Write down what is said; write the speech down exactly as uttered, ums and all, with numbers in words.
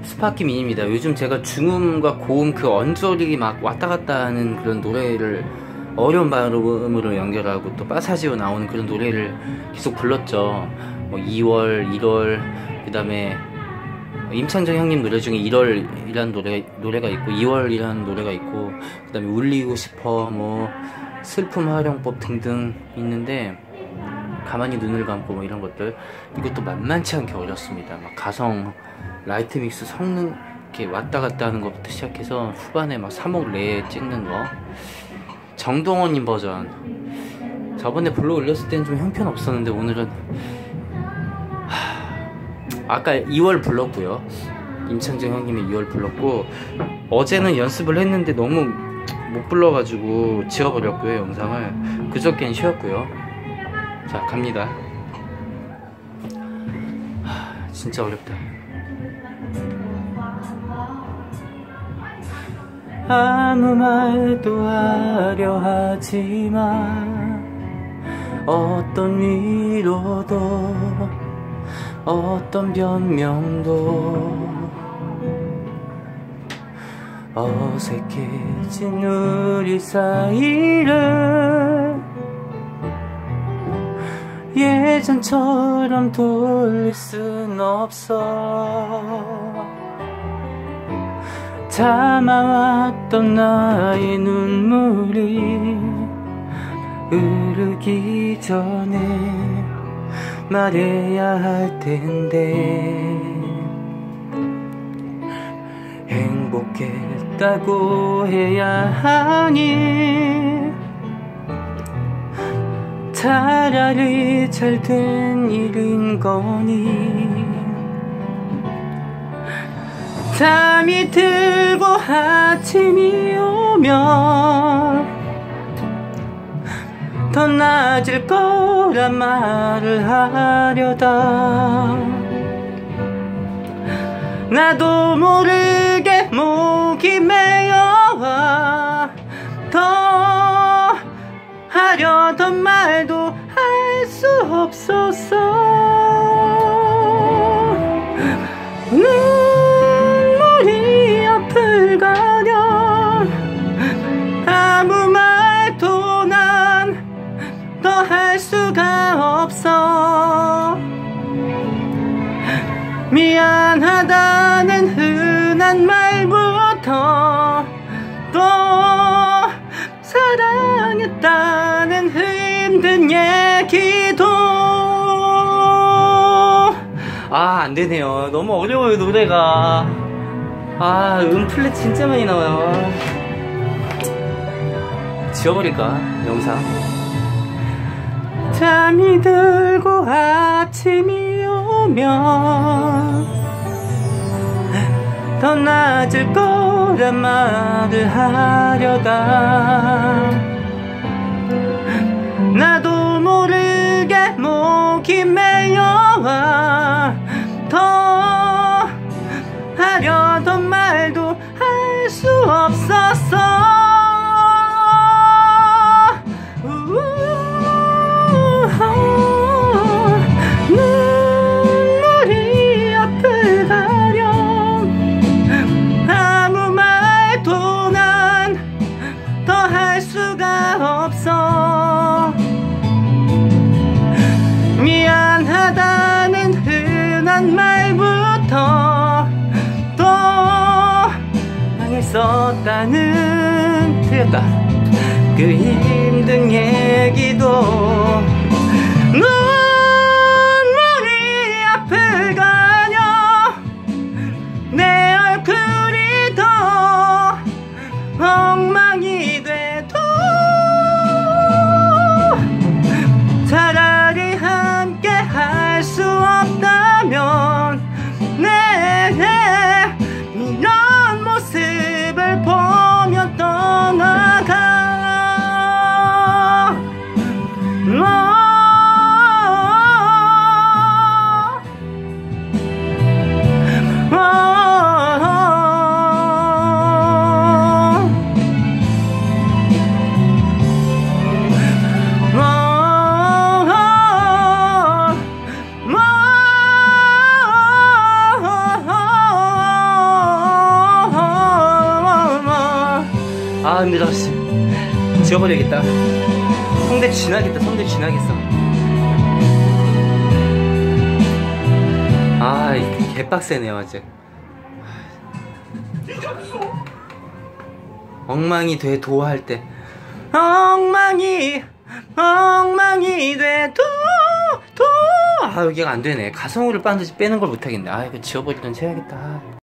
스파키 미니입니다. 요즘 제가 중음과 고음 그 언저리 막 왔다 갔다 하는 그런 노래를 어려운 발음으로 연결하고 또 빠사지로 나오는 그런 노래를 계속 불렀죠. 뭐 이월, 일월, 그 다음에 임창정 형님 노래 중에 일월이라는 노래, 노래가 있고 이월이라는 노래가 있고, 그 다음에 울리고 싶어, 뭐 슬픔 활용법 등등 있는데, 가만히 눈을 감고 뭐 이런 것들, 이것도 만만치 않게 어렵습니다. 막 가성, 라이트 믹스 성능 이렇게 왔다 갔다 하는 것부터 시작해서 후반에 막 삼 억 내에 찍는 거. 정동원님 버전, 저번에 불러 올렸을 때는 좀 형편없었는데 오늘은 하... 아까 이월 불렀고요. 임창정 형님이 이월 불렀고, 어제는 연습을 했는데 너무 못 불러가지고 지워버렸고요, 영상을. 그저께는 쉬었고요. 자, 갑니다. 하... 진짜 어렵다. 아무 말도 하려 하지만 어떤 위로도 어떤 변명도 어색해진 우리 사이를 예전처럼 돌릴 순 없어. 참아왔던 나의 눈물이 흐르기 전에 말해야 할 텐데, 행복했다고 해야 하니 차라리 잘된 일인 거니. 잠이 들고 아침이 오면 더 나아질 거란 말을 하려다 나도 모르게 목이 메어와 더 하려던 말도 할 수 없었어. 눈물이 앞을 가려 아무 말도 난 더 할 수가 없어. 미안하다는 흔한 말부터 또 사랑했다는 힘든 얘기도. 아, 안되네요. 너무 어려워요, 노래가. 아, 음 플랫 진짜 많이 나와요. 지워버릴까, 영상. 잠이 들고 아침이 오면 더 나아질 거란 말을 하려다 나도 모르게 목이 메어와 더 하려던 말도 할 수 없었어. 눈물이 앞을 가려 아무 말도 난 더 할 수가 없어. 미안하다는 흔한 말부터 또 당했었다는, 틀렸다, 그 힘든 얘기도. 눈물이 앞을 가려 내 얼굴이 더 엉망이 돼도 차라리 함께 할 수 없다면 내 이런 모습을 보며 떠나가. 너 아 힘들어. 씨. 지워버려야겠다. 성대 지나겠다. 성대 지나겠어. 아 이 개빡세네요 아직. 엉망이 돼 도 할 때 엉망이 엉망이 돼 도 도 아 여기가 안 되네. 가성우를 빠는 걸 못하겠네. 아 이거 지워버리던 해야겠다.